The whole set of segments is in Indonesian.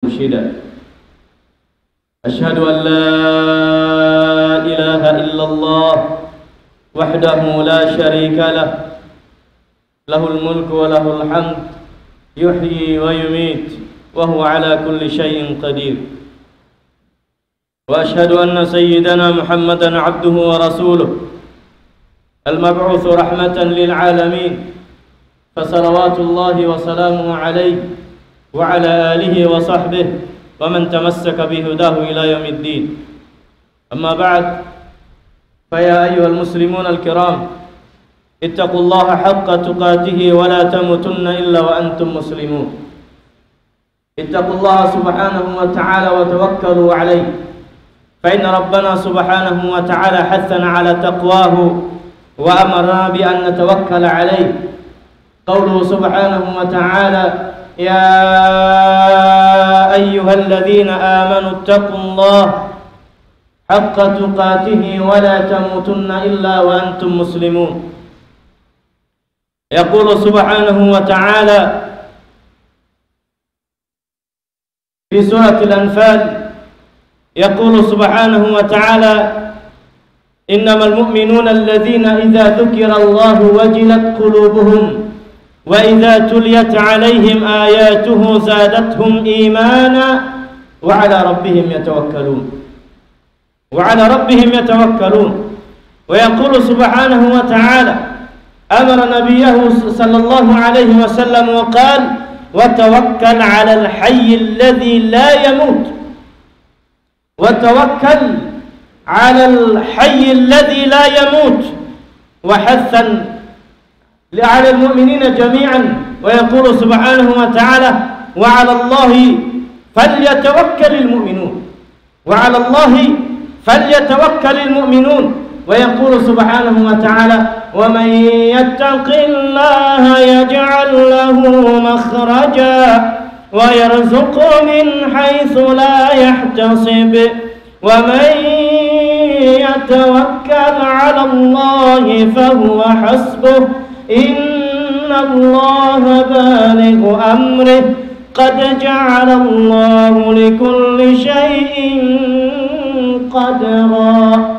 مرشدا. أشهد أن لا إله إلا الله وحده لا شريك له، له الملك وله الحمد، يحيي ويميت وهو على كل شيء قدير. وأشهد أن سيدنا محمدا عبده ورسوله المبعوث رحمة للعالمين، فصلوات الله وسلامه عليه وعلى آله وصحبه ومن تمسك بهداه إلى يوم الدين. أما بعد، فيا أيها المسلمون الكرام، اتقوا الله حق تقاته ولا تموتن إلا وأنتم مسلمون. اتقوا الله سبحانه وتعالى وتوكلوا عليه، فإن ربنا سبحانه وتعالى حثنا على تقواه وأمرنا بأن نتوكل عليه. قوله سبحانه وتعالى: يا أيها الذين آمنوا اتقوا الله حق تقاته ولا تموتن إلا وأنتم مسلمون. يقول سبحانه وتعالى في سورة الأنفال، يقول سبحانه وتعالى: إنما المؤمنون الذين إذا ذكر الله وجلت قلوبهم وإذا تليت عليهم آياته زادتهم إيمانا وعلى ربهم يتوكلون. وعلى ربهم يتوكلون. ويقول سبحانه وتعالى: أمر نبيه صلى الله عليه وسلم وقال: وتوكل على الحي الذي لا يموت. وتوكل على الحي الذي لا يموت، وحثا على المؤمنين جميعا. ويقول سبحانه وتعالى: وعلى الله فليتوكل المؤمنون. وعلى الله فليتوكل المؤمنون. ويقول سبحانه وتعالى: ومن يتق الله يجعل له مخرجا ويرزق من حيث لا يحتسب ومن يتوكل على الله فهو حسبه إن الله بالغ أمره قد جعل الله لكل شيء قدرا.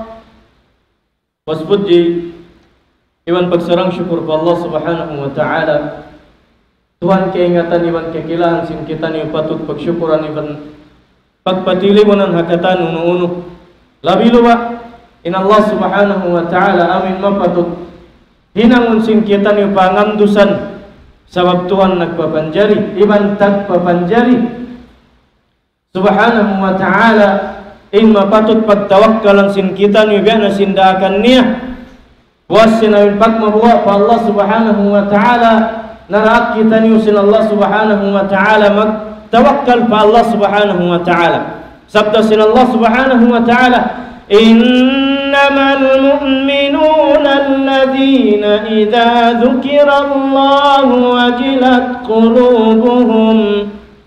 Waspuji iwan pagsarang syukur pa Allah subhanahu wa ta'ala. Tuhan keingatan iwan kekilahan sin kita ni patut pagsyukuran iwan pagpatili mo ng hakatan uno-uno. Labi luwa in Allah subhanahu wa ta'ala amin mapatut hinangon sin kita ni pangamdusan sabab Tuhan nagpapanjari iwan tagpapanjari subhanahu wa ta'ala. In mapatut pagtawakkalan sin kita ni biya na sindakan niya was sinawin pagmabuwa pa Allah subhanahu wa ta'ala. Naraat kita ni sin Allah subhanahu wa ta'ala magtawakkal pa Allah subhanahu wa ta'ala. Sabda sin Allah subhanahu wa ta'ala: innamal mu'minuna alladhina idha dhukira Allah wajilat qulubuhum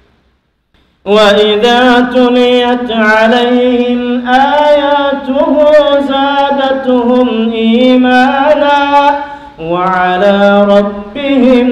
وَإِذَا تُلِيَتْ عَلَيْهِمْ آيَاتُهُ زَادَتْهُمْ إِيمَانًا وَعَلَى رَبِّهِمْ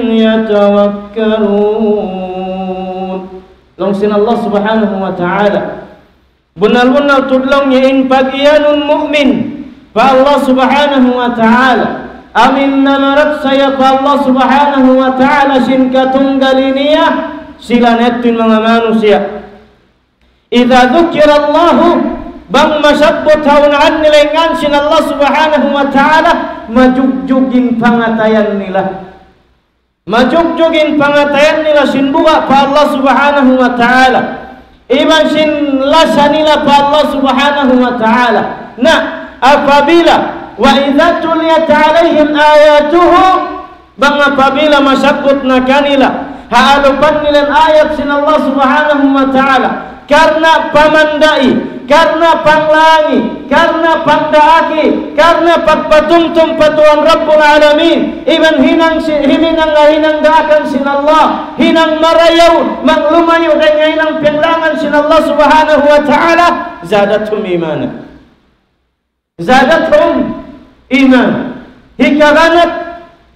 يَتَوَكَّلُونَ. Long sin Allah subhanahu wa ta'ala benar-benar tudlong yain pagianun mu'min pa Allah subhanahu wa ta'ala. Amin namarat saya pa Allah subhanahu wa ta'ala sin katunggaliniyah sila netin mga manusia. Idza dzukira Allah bang masabbot haunaan nilengan sin Allah subhanahu wa ta'ala majugjugin pangatayan nila. Majugjugin pangatayan nila sin buka pa Allah subhanahu wa ta'ala. Iman sin lasa nila pa Allah subhanahu wa ta'ala. Na apabila wa idza tuliyat alaihim ayatuhu bang apabila masabbot na kanila haalupan nilang ayat sin Allah subhanahu wa ta'ala karena pamandai, karena panglangi, karena pagdaaki, karena pagpatumtum patuan Rabbul Alamin. Iban hinang daakan sin Allah, hinang marayaw maglumayo kanya hinang pinglangan sin Allah subhanahu wa ta'ala. Zadathum imana, zadathum iman. Hikaganat,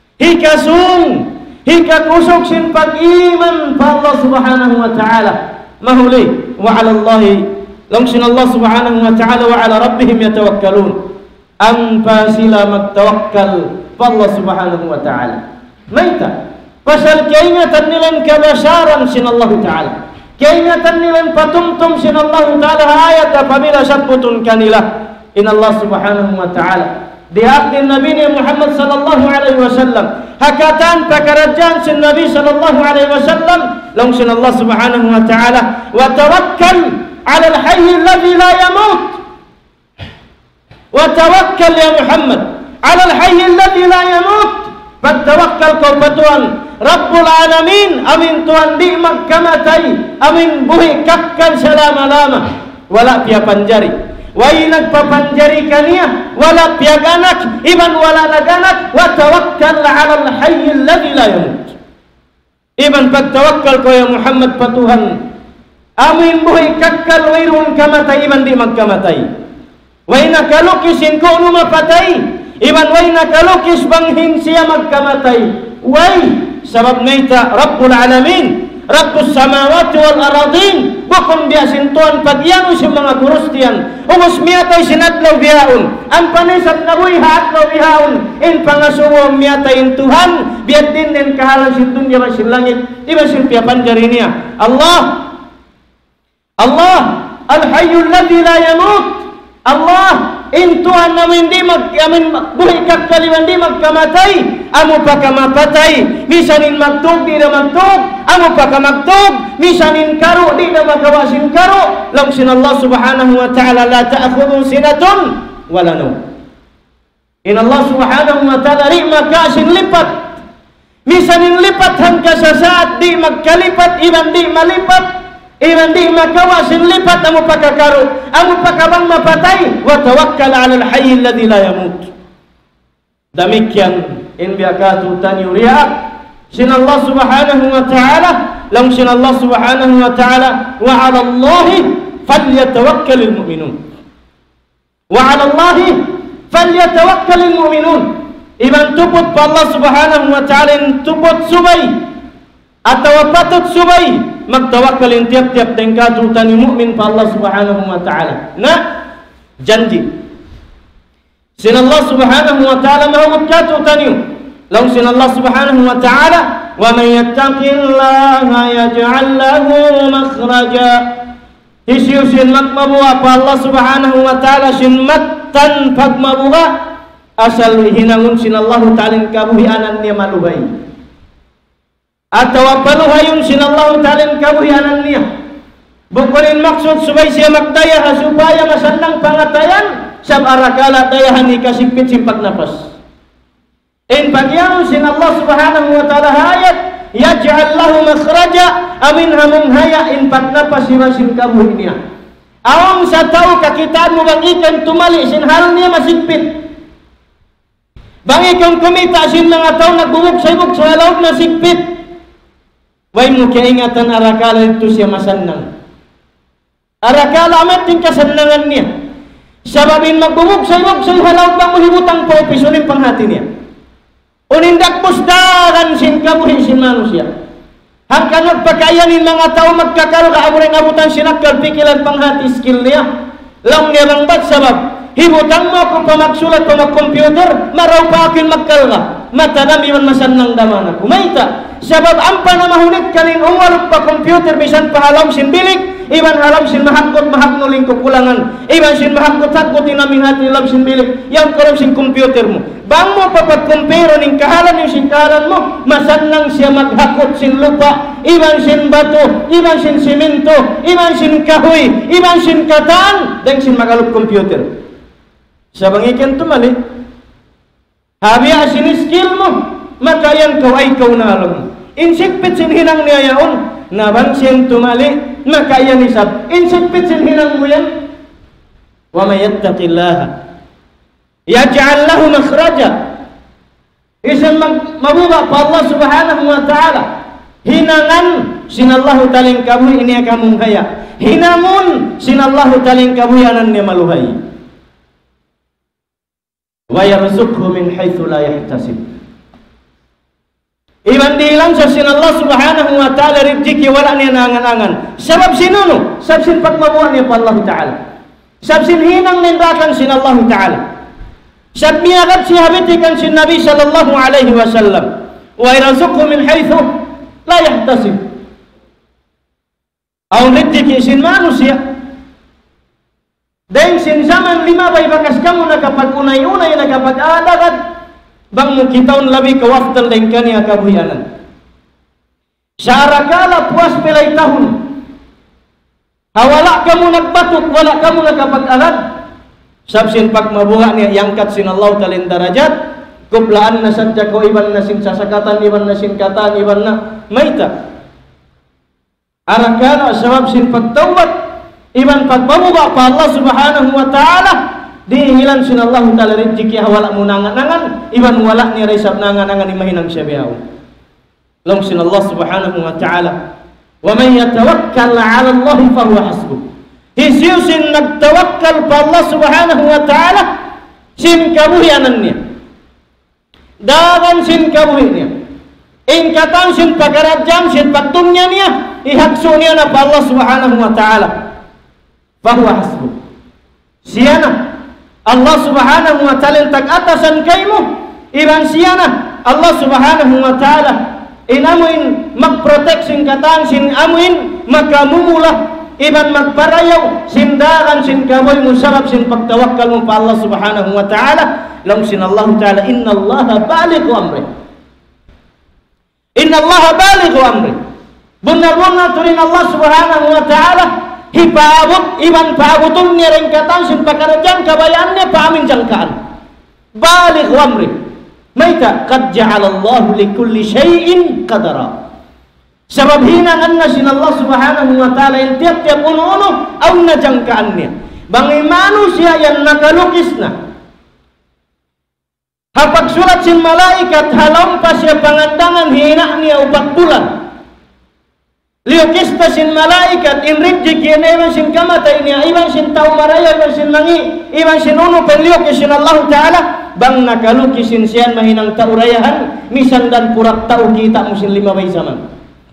hikasung, hikakusok sin pag-iman pa Allah subhanahu wa ta'ala. mahuli wa 'ala Allah langsung Allah subhanahu wa ta'ala wa 'ala rabbihim yatawakkalun ampa sila magtawakkal pa Allah subhanahu wa ta'ala maita pasal kaingatan nilang kabasyaran sin Allah ta'ala kaingatan nilang patumtum sin Allah ta'ala ayat apabila sabutun kanila in Allah subhanahu wa ta'ala di akdir Nabi Muhammad sallallahu alaihi wasallam hakatan pekerjaan sin Nabi sallallahu alaihi wasallam langsung Allah subhanahu wa ta'ala wa tawakkal 'ala al-hayy alladhi la yamut wa tawakkal ya Muhammad 'ala al-hayy alladhi la yamut bertawakkal kau patuan Rabbul Alamin amin Tuhan di magkamatay amin buhi kakkan selama-lama wala pia panjari Wai nagpapanjari kaniya wala piyaganak iban wala naganak wa tawakkal 'ala al-hayy alladhi la yamut iban pagtawakkal ko ya Muhammad patuhan amin buhi kakkal wairun kamatay iban di magkamatay wai nakalukisin ko mapatay iban wai nakalukis banghin siya magkamatay wai sabab naita Rabbul Alamin Rabbus samawati wal aradin bukan dia sintuan pagyanu si mga kurustian umos miyatay sinadlaw bihaon ang panisat nabuy haatlaw bihaon in pangasuwang miyatay Tuhan biat din din kahalan sin dunya masin langit iba sin piyapanjari niya Allah al-hayyul ladzi la yamut Allah in Tuhan namin di amin buhi kakkaliwan di magkamatay amo pa kamapatay misanin magtug di na magtug amo pa kamagtug misanin karo di na magawasin karo langsung Allah subhanahu wa ta'ala la ta'khudhu sinatun wala nawm in Allah subhanahu wa ta'ala ri makasin lipat misanin lipat hangga sa saat di magkalipat iban di malipat iban di makawasin lipat amo pakakaro amo pakabang mapatay wa tawakkal 'ala al-hayy alladhi la yamut demikian in biakatu tanyuriya sin Allah subhanahu wa ta'ala langsung Allah subhanahu wa ta'ala wa 'ala Allah falyatawakkalul mu'minun wa 'ala Allah falyatawakkalul mu'minun iban tuput pa Allah subhanahu wa ta'ala tuput subay atau patut subay magtawakkalin tiap-tiap tengkatu tani mukmin pa Allah subhanahu wa ta'ala na janji sin Allah subhanahu wa ta'ala mahumut katu tani law sin Allah subhanahu wa ta'ala wa man yattaqillaha yaj'al lahu makhraja isiu sin magmabuha pa Allah subhanahu wa ta'ala sin mattan pagmabuha asal hinangun sin Allah ta'ala kabuhi anan niya maluhay atau paluhayun sin Allah ta'ala kabuhianan niya bukunin maksud supaya siya magdaya supaya masandang pangatayan sab arakala dayahan ikasigpit simpak napas in pagyano sin Allah subhanahu wa ta'ala hayat yaj'al lahu makhraja amin hamung haya in patnapas siya sin kabuhi niya awang sa tao kakitaan mo bang ikan tumali sin hal niya masigpit bang ikang kumita sin mga tao nagbubog sa ibog sa halaw na sigpit way mo kaingatan arakala ito siya masannang arakala amat din kasannangan niya sababin magbubog sa ibog sa halaw bang mahibutang po pisunin panghati niya unindak pusdaran sin kabuhin sin manusia hanggang nagpakayanin mga tao magkakaro kaamuring abutan sinakal pikilan panghati skill niya lang niya lang ba't sabab hibutang mo kung pamagsulat pamagkomputer maraw pa akin magkalga matanami man masannang damana kumaita sabab ampa na mahunit kalin umarot pa computer bisan pahalam sin bilik iban halam sin mahakot mahaknuling kukulangan iban sin mahakot-hakot inaming hati lam sin bilik yang kalam sin computer mo bang mo papagkumpiro ning kahalan yung sin kahalan mo masannang siya maghakot sin lupa iban sin bato iban sin simento iban sin kahoy iban sin kataan deng sin magalog computer sabang ikan tumali habi asin skill mo makayan kau ay kau na alam insikpit sin hinang niya yaon nabang siyang tumali makayan isab insikpit sin hinang mo yan wa may yattaqillaha yaj'al lahu makhraja isan mabuba pa Allah subhanahu wa ta'ala hinangan sinallahu taling kabuhi ini akamong haya hinamun sinallahu taling kabuhianan niya maluhay wa yarzuqhu min haitsu la yahtasib Iban dihilang sa sin Allah subhanahu wa ta'ala rizki wala niya nangan-angan. Sebab sinuno? Sebab sin pagmabuhan niya pa Allah ta'ala. Sebab sin hinang nindakan sin Allah ta'ala. Sebab miyagat si habitikan sin Nabi sallallahu alaihi wasallam. Wa irazukhu min haythu la yahtasib. Ang rizki sin manusia. Dan sin zaman lima bay bakas kamu nakapag-unay-unay nakapag-adagat. Bang mo kitaon labi kawaftal din kaniya kabuyanan. Syarakala puas pilay tahun. Hawala kamu nagbatuk, wala kamu nakapag-alad. Sabsin pagmabuha niya, yangkat sin Allah talin darajat. Kuplaan na sadya ko, iban na sin sasakatan, iban na sin katan, iban na maita. Arakala sabab sin pagtawbat, iban pagmabuha pa Allah subhanahu wa ta'ala. Dihilan sin Allah ta'ala rizki hawala mo nangan-nangan, iban wala ni resab nangan-nangan imahinang siyabihaw. Long sin Allah subhanahu wa ta'ala, wa man yatawakkal 'ala Allah fa huwa hasbuh. Hisiu sin nagtawakkal pa Allah subhanahu wa ta'ala, sin kabuhianan niya. Dagan sin kabuhi niya. Ingkatan sin pagkarajam, sin pagtunya niya, ihakso niya na pa Allah subhanahu wa ta'ala. Fa huwa hasbuh. Siyana Allah subhanahu wa ta'ala tag-atasan kaymo, iban siyana Allah subhanahu wa ta'ala inamuin mag-protect sin katang, sin amuin magkamumula, iban magparayaw sin dagan, sin kaboy mo sarap, sin pagtawakkal mo pa Allah subhanahu wa ta'ala. Lang sin Allah ta'ala, inna Allah balighu amri, inna Allah balighu amri. Benar-benar turin Allah subhanahu wa ta'ala hipaabot, iban paabotong niya rin katang sin pakarajang kabayaan niya paamin jangkaan. Balik wamri mayta qad ja'alallahu likulli syai'in qadara. Sabab hinangan na sin Allah subhanahu wa ta'ala yung tiap-tiap uno-uno aw na jangkaan niya. Bangi manusia yang nakalukis na hapag surat sin malaikat halampas siya pangandangan hina niya 4 bulan. Liukista sin malaikat in rizki na iban sin kamatay niya, iban sin tao maraya, iban sin mangi, iban sin uno penliukis sin Allah ta'ala. Bang nakalukisin siyan mahinang taurayahan, misan dan purak tao kita musin 5 bay zaman.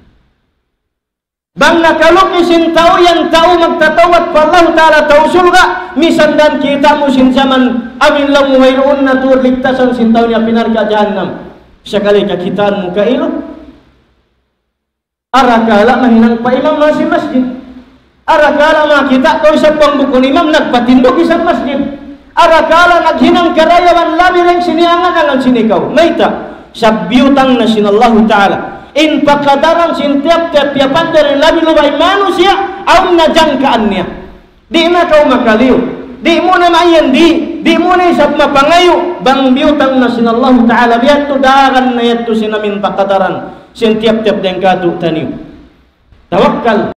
Bang nakalukisin tao yang tao magtatawat pa Allah ta'ala tao surga, misan dan kita musin zaman amin lang mayroon na tuwad ligtasan sin tao niya pinarga jahannam. Sakali kakitaan mo kailo. Arakala mahinang pa imam masih masjid. Arakala makita ko sa pangbukon imam nagpatindog isang masjid. Arakala naghinang karayawan labi rin siniangan ang sinikaw. Mayta, sabyutang na sin Allah ta'ala. In pagkadarang sin tiap-tiap yapan dari labi lubay manusia, aw najangkaan niya. Di na kau makaliw. Di mo na mayan di mo na isap mapangayo. Bang biyutang na sin Allah ta'ala. Biat to dagan na yato sinamin pagkadaran. Sin tiap-tiap den kadu taniw. Tawakkal